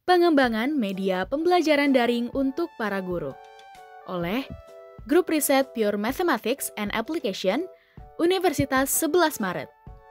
Pengembangan media pembelajaran daring untuk para guru oleh Grup Riset Pure Mathematics and Application, Universitas 11 Maret.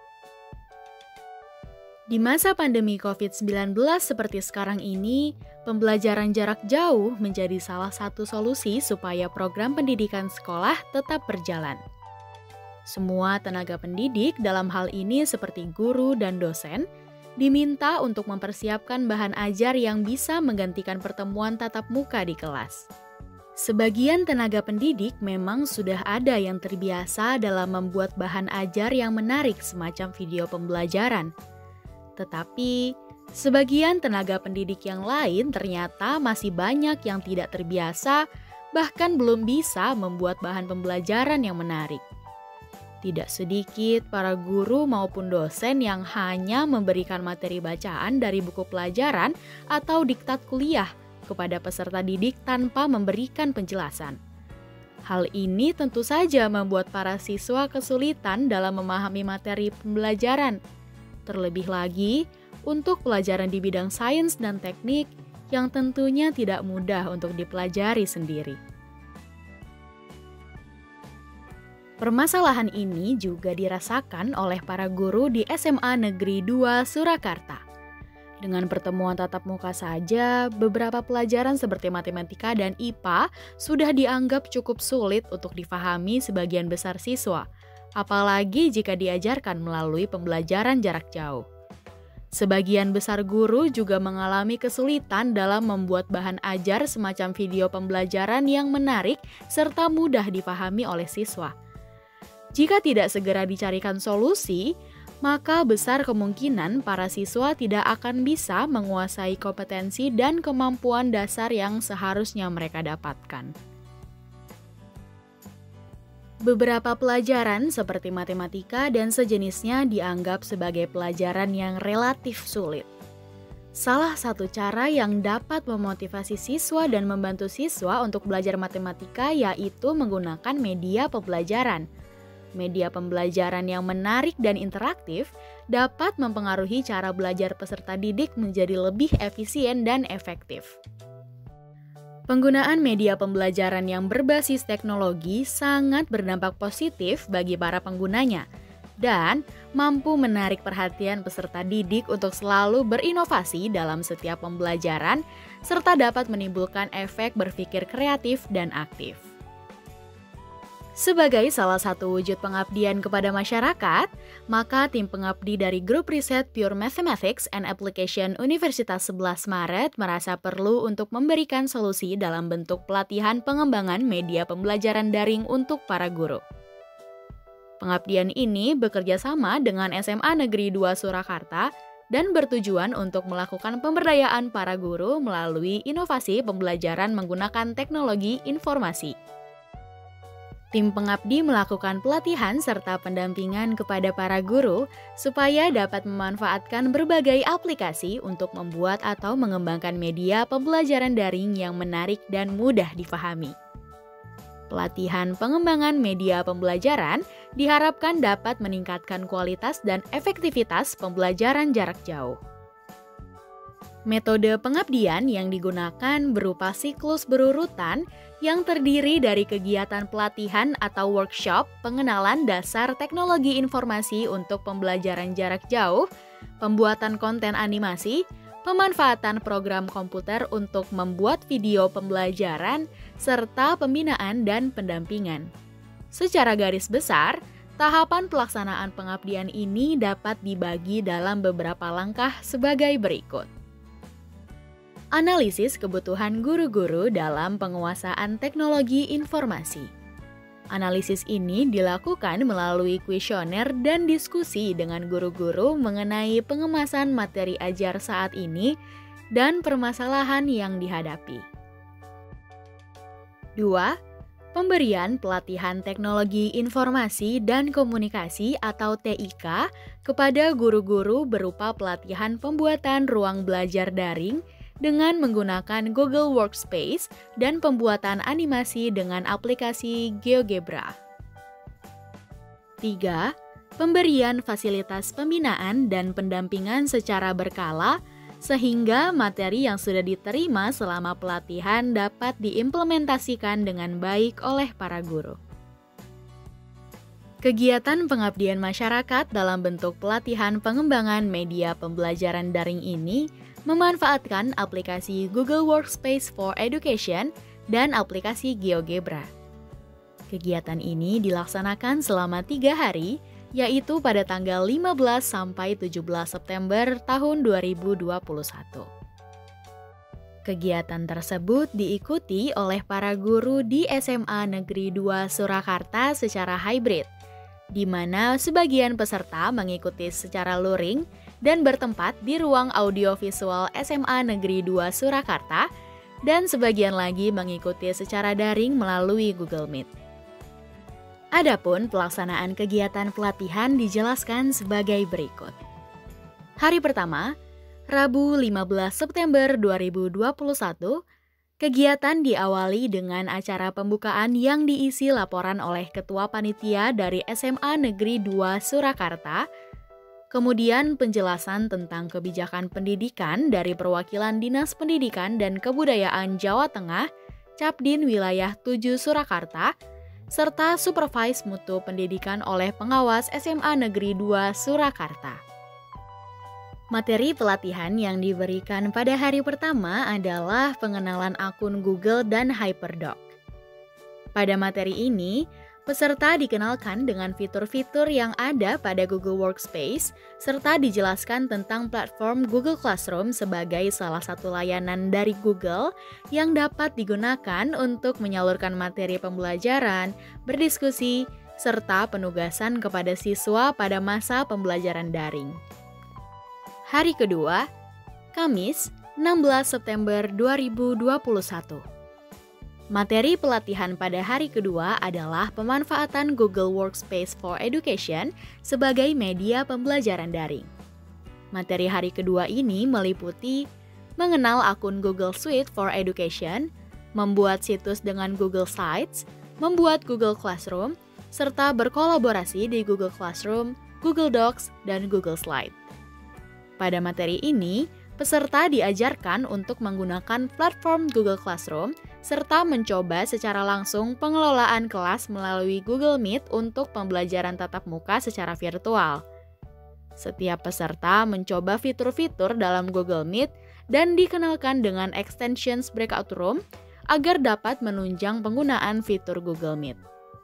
Di masa pandemi COVID-19 seperti sekarang ini, pembelajaran jarak jauh menjadi salah satu solusi supaya program pendidikan sekolah tetap berjalan. Semua tenaga pendidik dalam hal ini seperti guru dan dosen, diminta untuk mempersiapkan bahan ajar yang bisa menggantikan pertemuan tatap muka di kelas. Sebagian tenaga pendidik memang sudah ada yang terbiasa dalam membuat bahan ajar yang menarik semacam video pembelajaran. Tetapi, sebagian tenaga pendidik yang lain ternyata masih banyak yang tidak terbiasa, bahkan belum bisa membuat bahan pembelajaran yang menarik. Tidak sedikit para guru maupun dosen yang hanya memberikan materi bacaan dari buku pelajaran atau diktat kuliah kepada peserta didik tanpa memberikan penjelasan. Hal ini tentu saja membuat para siswa kesulitan dalam memahami materi pembelajaran. Terlebih lagi, untuk pelajaran di bidang sains dan teknik yang tentunya tidak mudah untuk dipelajari sendiri. Permasalahan ini juga dirasakan oleh para guru di SMA Negeri 2 Surakarta. Dengan pertemuan tatap muka saja, beberapa pelajaran seperti matematika dan IPA sudah dianggap cukup sulit untuk difahami sebagian besar siswa, apalagi jika diajarkan melalui pembelajaran jarak jauh. Sebagian besar guru juga mengalami kesulitan dalam membuat bahan ajar semacam video pembelajaran yang menarik serta mudah difahami oleh siswa. Jika tidak segera dicarikan solusi, maka besar kemungkinan para siswa tidak akan bisa menguasai kompetensi dan kemampuan dasar yang seharusnya mereka dapatkan. Beberapa pelajaran seperti matematika dan sejenisnya dianggap sebagai pelajaran yang relatif sulit. Salah satu cara yang dapat memotivasi siswa dan membantu siswa untuk belajar matematika yaitu menggunakan media pembelajaran. Media pembelajaran yang menarik dan interaktif dapat mempengaruhi cara belajar peserta didik menjadi lebih efisien dan efektif. Penggunaan media pembelajaran yang berbasis teknologi sangat berdampak positif bagi para penggunanya dan mampu menarik perhatian peserta didik untuk selalu berinovasi dalam setiap pembelajaran serta dapat menimbulkan efek berpikir kreatif dan aktif. Sebagai salah satu wujud pengabdian kepada masyarakat, maka tim pengabdi dari Grup Riset Pure Mathematics and Application Universitas 11 Maret merasa perlu untuk memberikan solusi dalam bentuk pelatihan pengembangan media pembelajaran daring untuk para guru. Pengabdian ini bekerja sama dengan SMA Negeri 2 Surakarta dan bertujuan untuk melakukan pemberdayaan para guru melalui inovasi pembelajaran menggunakan teknologi informasi. Tim pengabdi melakukan pelatihan serta pendampingan kepada para guru supaya dapat memanfaatkan berbagai aplikasi untuk membuat atau mengembangkan media pembelajaran daring yang menarik dan mudah difahami. Pelatihan pengembangan media pembelajaran diharapkan dapat meningkatkan kualitas dan efektivitas pembelajaran jarak jauh. Metode pengabdian yang digunakan berupa siklus berurutan yang terdiri dari kegiatan pelatihan atau workshop pengenalan dasar teknologi informasi untuk pembelajaran jarak jauh, pembuatan konten animasi, pemanfaatan program komputer untuk membuat video pembelajaran, serta pembinaan dan pendampingan. Secara garis besar, tahapan pelaksanaan pengabdian ini dapat dibagi dalam beberapa langkah sebagai berikut. Analisis kebutuhan guru-guru dalam penguasaan teknologi informasi. Analisis ini dilakukan melalui kuesioner dan diskusi dengan guru-guru mengenai pengemasan materi ajar saat ini dan permasalahan yang dihadapi. 2. Pemberian pelatihan teknologi informasi dan komunikasi atau TIK kepada guru-guru berupa pelatihan pembuatan ruang belajar daring dengan menggunakan Google Workspace dan pembuatan animasi dengan aplikasi GeoGebra. 3. Pemberian fasilitas pembinaan dan pendampingan secara berkala sehingga materi yang sudah diterima selama pelatihan dapat diimplementasikan dengan baik oleh para guru. Kegiatan pengabdian masyarakat dalam bentuk pelatihan pengembangan media pembelajaran daring ini memanfaatkan aplikasi Google Workspace for Education dan aplikasi GeoGebra. Kegiatan ini dilaksanakan selama 3 hari, yaitu pada tanggal 15 sampai 17 September tahun 2021. Kegiatan tersebut diikuti oleh para guru di SMA Negeri 2 Surakarta secara hybrid, di mana sebagian peserta mengikuti secara luring dan bertempat di ruang audiovisual SMA Negeri 2 Surakarta, dan sebagian lagi mengikuti secara daring melalui Google Meet. Adapun pelaksanaan kegiatan pelatihan dijelaskan sebagai berikut. Hari pertama, Rabu 15 September 2021, kegiatan diawali dengan acara pembukaan yang diisi laporan oleh Ketua Panitia dari SMA Negeri 2 Surakarta, kemudian penjelasan tentang kebijakan pendidikan dari perwakilan Dinas Pendidikan dan Kebudayaan Jawa Tengah, Capdin Wilayah 7 Surakarta, serta supervise mutu pendidikan oleh pengawas SMA Negeri 2 Surakarta. Materi pelatihan yang diberikan pada hari pertama adalah pengenalan akun Google dan Hyperdoc. Pada materi ini, peserta dikenalkan dengan fitur-fitur yang ada pada Google Workspace, serta dijelaskan tentang platform Google Classroom sebagai salah satu layanan dari Google yang dapat digunakan untuk menyalurkan materi pembelajaran, berdiskusi, serta penugasan kepada siswa pada masa pembelajaran daring. Hari kedua, Kamis, 16 September 2021. Materi pelatihan pada hari kedua adalah pemanfaatan Google Workspace for Education sebagai media pembelajaran daring. Materi hari kedua ini meliputi mengenal akun Google Suite for Education, membuat situs dengan Google Sites, membuat Google Classroom, serta berkolaborasi di Google Classroom, Google Docs, dan Google Slide. Pada materi ini, peserta diajarkan untuk menggunakan platform Google Classroom serta mencoba secara langsung pengelolaan kelas melalui Google Meet untuk pembelajaran tatap muka secara virtual. Setiap peserta mencoba fitur-fitur dalam Google Meet dan dikenalkan dengan extensions breakout room agar dapat menunjang penggunaan fitur Google Meet.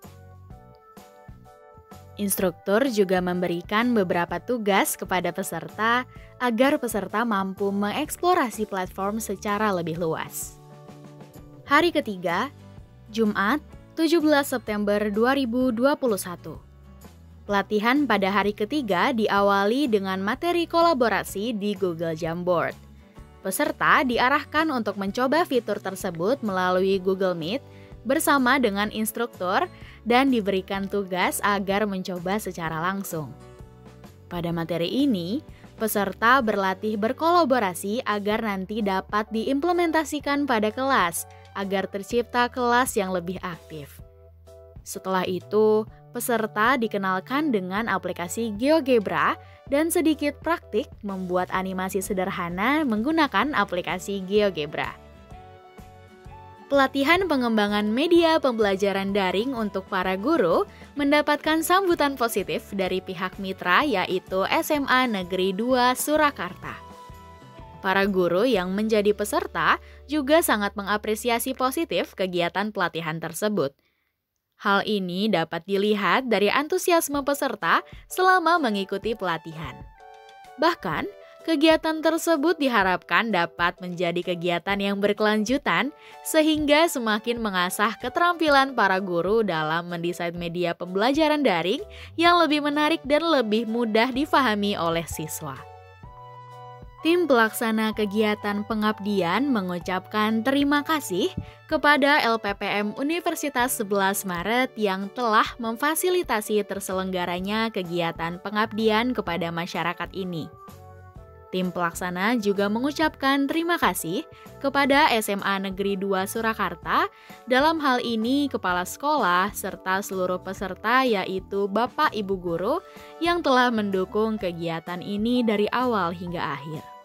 Instruktur juga memberikan beberapa tugas kepada peserta agar peserta mampu mengeksplorasi platform secara lebih luas. Hari ketiga, Jumat, 17 September 2021. Pelatihan pada hari ketiga diawali dengan materi kolaborasi di Google Jamboard. Peserta diarahkan untuk mencoba fitur tersebut melalui Google Meet bersama dengan instruktur dan diberikan tugas agar mencoba secara langsung. Pada materi ini, peserta berlatih berkolaborasi agar nanti dapat diimplementasikan pada kelas, agar tercipta kelas yang lebih aktif. Setelah itu, peserta dikenalkan dengan aplikasi GeoGebra dan sedikit praktik membuat animasi sederhana menggunakan aplikasi GeoGebra. Pelatihan pengembangan media pembelajaran daring untuk para guru mendapatkan sambutan positif dari pihak mitra yaitu SMA Negeri 2 Surakarta. Para guru yang menjadi peserta juga sangat mengapresiasi positif kegiatan pelatihan tersebut. Hal ini dapat dilihat dari antusiasme peserta selama mengikuti pelatihan. Bahkan, kegiatan tersebut diharapkan dapat menjadi kegiatan yang berkelanjutan sehingga semakin mengasah keterampilan para guru dalam mendesain media pembelajaran daring yang lebih menarik dan lebih mudah difahami oleh siswa. Tim pelaksana kegiatan pengabdian mengucapkan terima kasih kepada LPPM Universitas 11 Maret yang telah memfasilitasi terselenggaranya kegiatan pengabdian kepada masyarakat ini. Tim pelaksana juga mengucapkan terima kasih kepada SMA Negeri 2 Surakarta, dalam hal ini kepala sekolah serta seluruh peserta yaitu Bapak Ibu Guru yang telah mendukung kegiatan ini dari awal hingga akhir.